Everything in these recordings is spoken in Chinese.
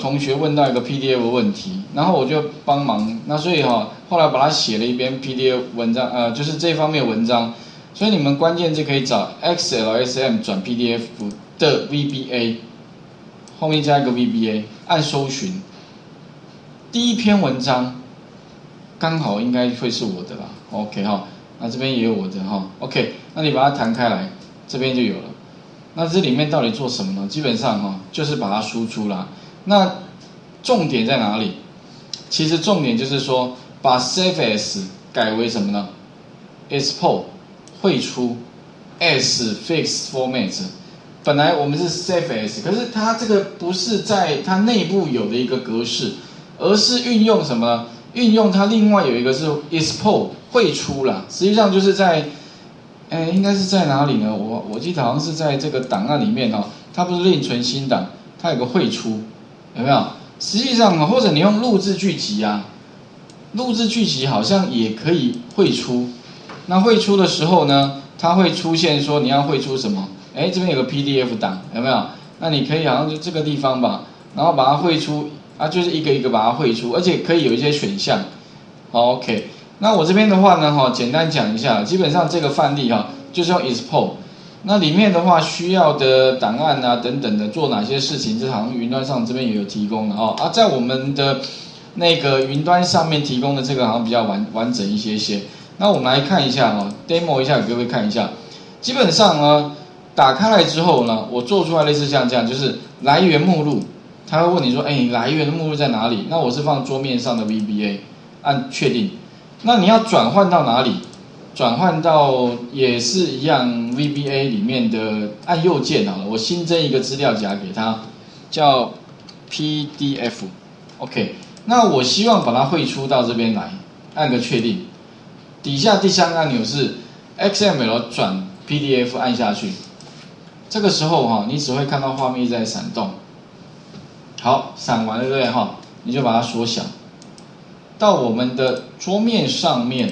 同学问到一个 PDF 问题，然后我就帮忙，那所以后来把它写了一篇 PDF 文章，就是这方面文章，所以你们关键字可以找 XLSM 转 PDF 的 VBA， 后面加一个 VBA， 按搜寻，第一篇文章刚好应该会是我的啦 ，OK 那这边也有我的OK， 那你把它弹开来，这边就有了。那这里面到底做什么呢？基本上就是把它输出啦。那重点在哪里？其实重点就是说，把 Save As 改为什么呢 ？Export 汇出 as Fixed Format。本来我们是 Save As， 可是它这个不是在它内部有的一个格式，而是运用什么呢？运用它另外有一个是 Export 汇出啦。实际上就是在应该是在哪里呢？我记得好像是在这个档案里面它不是另存新档，它有个汇出，有没有？实际上或者你用录制剧集录制剧集好像也可以汇出。那汇出的时候呢，它会出现说你要汇出什么？这边有个 PDF 档，有没有？那你可以好像就这个地方吧，然后把它汇出就是一个一个把它汇出，而且可以有一些选项。OK。那我这边的话呢，简单讲一下，基本上这个范例就是用 export， 那里面的话需要的档案等等的做哪些事情，这好像云端上这边也有提供的在我们的那个云端上面提供的这个好像比较完整一些。那我们来看一下demo 一下给各位看一下，基本上呢打开来之后呢，我做出来类似像这样，就是来源目录，他会问你说，你来源的目录在哪里？那我是放桌面上的 VBA， 按确定。那你要转换到哪里？转换到也是一样 VBA 里面的，按右键好了，我新增一个资料夹给它，叫 PDF。OK， 那我希望把它汇出到这边来，按个确定。底下第三个按钮是 XML 转 PDF， 按下去。这个时候你只会看到画面一直在闪动。好，闪完了对不对你就把它缩小。到我们的桌面上面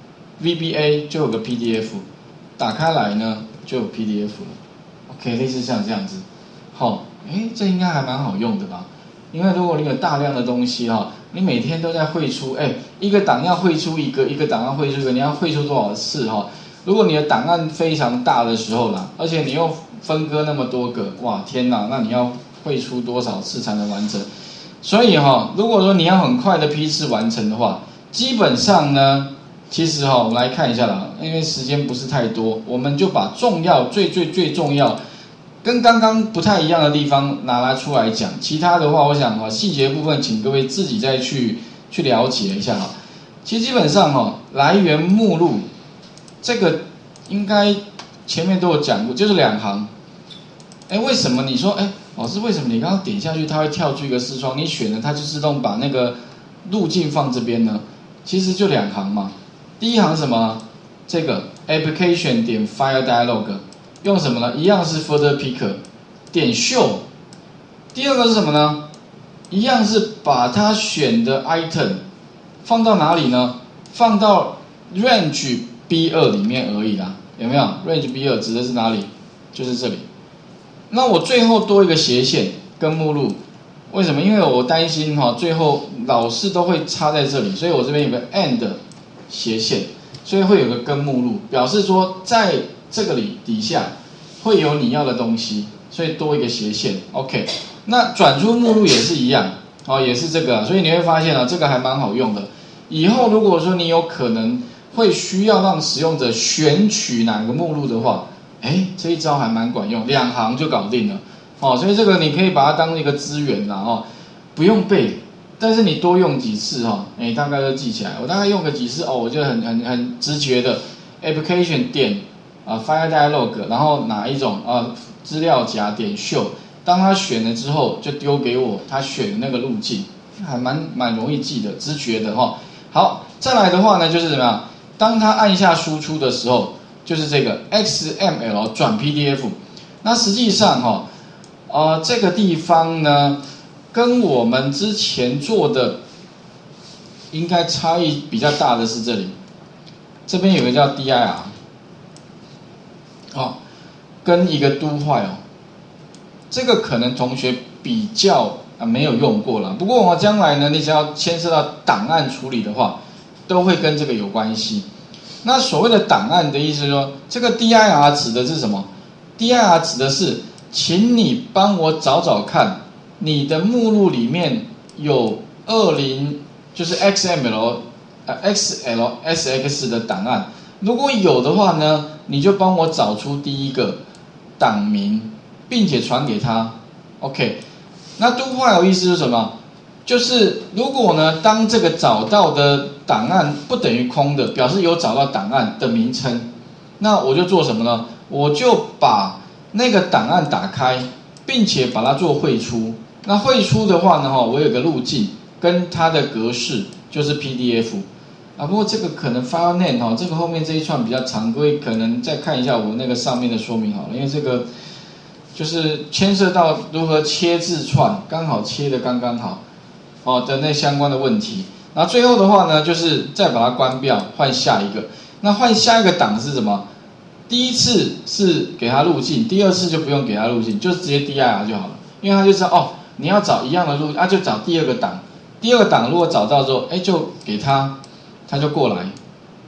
，VBA 就有个 PDF， 打开来呢就有 PDF 了。OK， 类似像这样子。这应该还蛮好用的吧？因为如果你有大量的东西你每天都在汇出，一个档要汇出一个，一个档要汇出一个，你要汇出多少次如果你的档案非常大的时候啦，而且你又分割那么多个，哇天哪，那你要汇出多少次才能完成？所以如果说你要很快的批次完成的话，基本上呢，其实我们来看一下啦，因为时间不是太多，我们就把重要、最重要，跟刚刚不太一样的地方拿出来讲。其他的话，我想细节部分，请各位自己再去了解一下其实基本上来源目录这个应该前面都有讲过，就是2行。为什么你说老师为什么你刚刚点下去它会跳出一个视窗，你选了它就自动把那个路径放这边呢？其实就2行嘛。第一行什么？这个 application 点 file dialog 用什么呢？一样是 folder picker 点 show。第二个是什么呢？一样是把它选的 item 放到哪里呢？放到 range B2 里面而已啦，有没有 ？range B2 指的是哪里？就是这里。那我最后多一个斜线跟目录，为什么？因为我担心最后老是都会插在这里，所以我这边有个 and 斜线，所以会有个跟目录，表示说在这个里底下会有你要的东西，所以多一个斜线。OK， 那转出目录也是一样，也是这个，所以你会发现这个还蛮好用的。以后如果说你有可能会需要让使用者选取哪个目录的话，这一招还蛮管用，2行就搞定了所以这个你可以把它当一个资源啦不用背，但是你多用几次大概都记起来。我大概用个几次我就很直觉的 application 点file dialog， 然后哪一种资料夹点 show， 当他选了之后就丢给我他选的那个路径，还蛮容易记的，直觉的好，再来的话呢就是怎么样？当他按下输出的时候。就是这个 XML 转 PDF， 那实际上这个地方呢，跟我们之前做的应该差异比较大的是这里，这边有个叫 dir， 跟一个do while，这个可能同学比较没有用过啦。不过我将来呢，你只要牵涉到档案处理的话，都会跟这个有关系。那所谓的档案的意思是说，这个 dir 指的是什么 ？dir 指的是，请你帮我找找看，你的目录里面有就是 XML、XLSX 的档案，如果有的话呢，你就帮我找出第一个档名，并且传给他。OK， 那 do file 意思是什么？就是如果呢，当这个找到的档案不等于空的，表示有找到档案的名称，那我就做什么呢？我就把那个档案打开，并且把它做汇出。那汇出的话呢，我有个路径跟它的格式就是 PDF 啊。不过这个可能 file name 这个后面这一串比较常规，可能再看一下我那个上面的说明好了，因为这个就是牵涉到如何切字串，刚好切的刚刚好。的那相关的问题，然后最后的话呢，就是再把它关掉，换下一个。那换下一个档是什么？第一次是给它路径，第二次就不用给它路径，就直接 dir 就好了，因为它就知道你要找一样的路，就找第二个档。第二个档如果找到之后，就给它，它就过来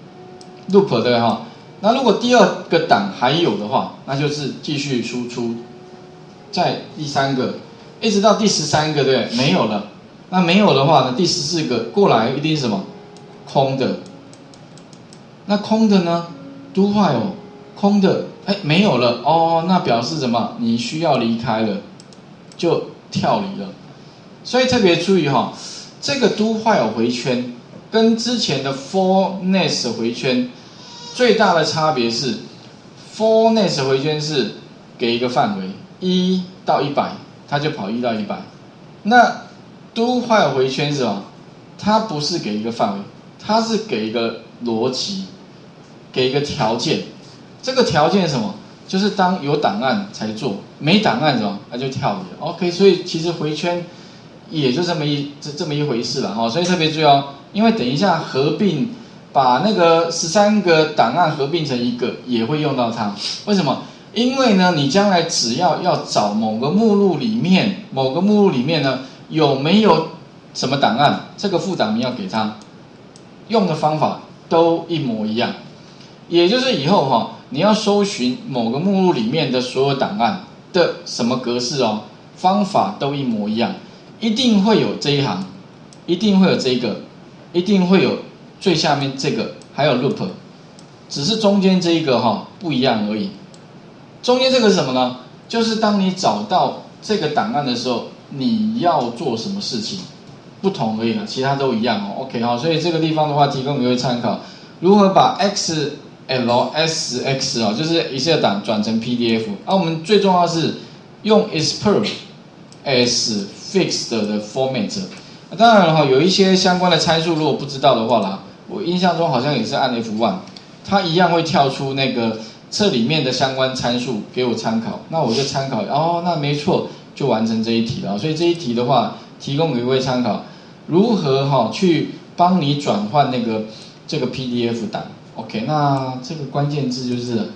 loop 对不对那如果第二个档还有的话，那就是继续输出，在第三个，一直到第13个，对不对？没有了。那没有的话呢，第14个过来一定是什么？空的。那空的呢 ？do while 空的，没有了那表示什么？你需要离开了，就跳离了。所以特别注意这个 do while 回圈跟之前的 for next 回圈最大的差别是 ，for next 回圈是给一个范围1到100，它就跑1到100。那do while 回圈是什么？它不是给一个范围，它是给一个逻辑，给一个条件。这个条件是什么？就是当有档案才做，没档案什么，它就跳离了。OK， 所以其实回圈也就这么一回事了所以特别注意因为等一下合并把那个13个档案合并成一个，也会用到它。为什么？因为呢，你将来只要找某个目录里面呢。有没有什么档案？这个副档名要给他，用的方法都一模一样。也就是以后你要搜寻某个目录里面的所有档案的什么格式方法都一模一样，一定会有这一行，一定会有这个，一定会有最下面这个，还有 loop， 只是中间这一个不一样而已。中间这个是什么呢？就是当你找到这个档案的时候。你要做什么事情不同而已其他都一样OK 所以这个地方的话提供给各位参考，如何把 XLSX 就是 Excel 档转成 PDF。我们最重要的是用 export as fixed 的 format。当然有一些相关的参数如果不知道的话啦，我印象中好像也是按 F1， 它一样会跳出那个这里面的相关参数给我参考，那我就参考那没错。就完成这一题了，所以这一题的话，提供给各位参考，如何去帮你转换这个 PDF 档。OK， 那这个关键字就是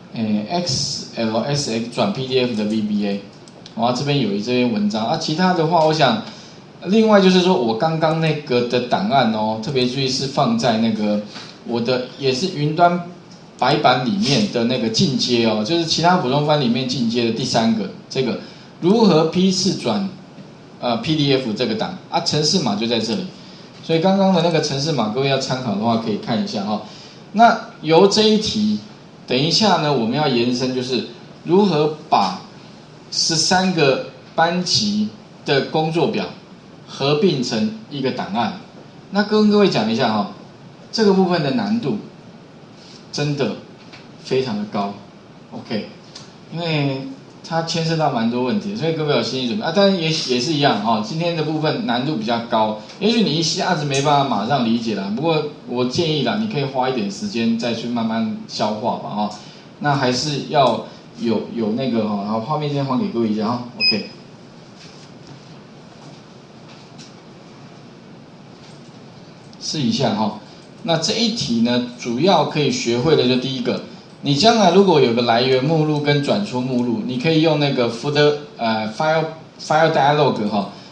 XLSX 转 PDF 的 VBA。这边有这篇文章其他的话，我想另外就是说我刚刚那个的档案特别注意是放在那个我的也是云端白板里面的那个进阶就是其他普通班里面进阶的第3个这个。如何批次转PDF 这个档程式码就在这里，所以刚刚的那个程式码各位要参考的话可以看一下那由这一题，等一下呢我们要延伸就是如何把13个班级的工作表合并成一个档案。那跟各位讲一下这个部分的难度真的非常的高 OK， 因为它牵涉到蛮多问题，所以各位有心理准备当然也是一样今天的部分难度比较高，也许你一下子没办法马上理解啦，不过我建议啦，你可以花一点时间再去慢慢消化吧那还是要有那个然后画面先还给各位一下OK。试一下那这一题呢，主要可以学会的就第一个。你将来如果有个来源目录跟转出目录，你可以用那个 file dialog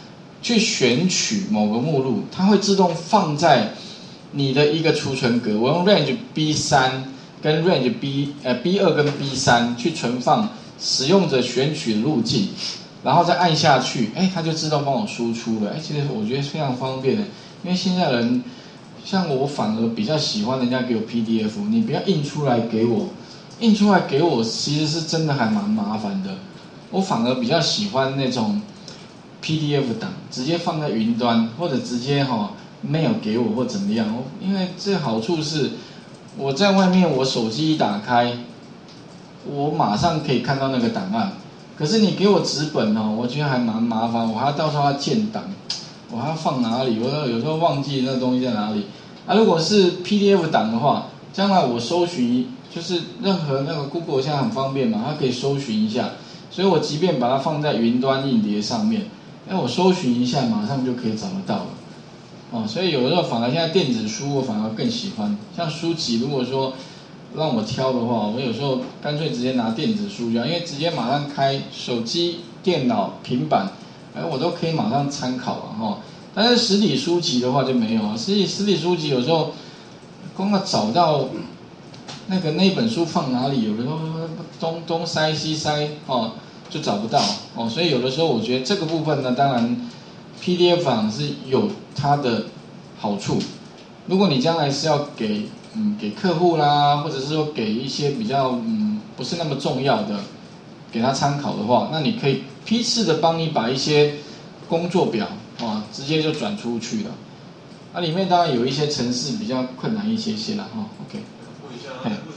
去选取某个目录，它会自动放在你的一个储存格。我用 range B3 跟 range B2跟 B3 去存放使用者选取的路径，然后再按下去，它就自动帮我输出了。其实我觉得非常方便的，因为现在人像我反而比较喜欢人家给我 PDF， 你不要印出来给我，印出来给我其实是真的还蛮麻烦的。我反而比较喜欢那种 PDF 档，直接放在云端，或者直接mail 给我或怎么样。因为这好处是，我在外面我手机一打开，我马上可以看到那个档案。可是你给我纸本我觉得还蛮麻烦，我还到时候要建档，我还要放哪里？我有时候忘记那个东西在哪里。如果是 PDF 档的话，将来我搜寻就是任何那个 Google 现在很方便嘛，它可以搜寻一下。所以我即便把它放在云端硬碟上面，我搜寻一下，马上就可以找得到了。所以有的时候反而现在电子书我反而更喜欢。像书籍，如果说让我挑的话，我有时候干脆直接拿电子书这样，因为直接马上开手机、电脑、平板，我都可以马上参考了但是实体书籍的话就没有啊，实体书籍有时候光要找到那本书放哪里，有的时候东塞西塞就找不到所以有的时候我觉得这个部分呢，当然 PDF 档是有它的好处。如果你将来是要给客户啦，或者是说给一些比较不是那么重要的给他参考的话，那你可以批次的帮你把一些工作表直接就转出去了。里面当然有一些程式比较困难一些啦OK。 问一下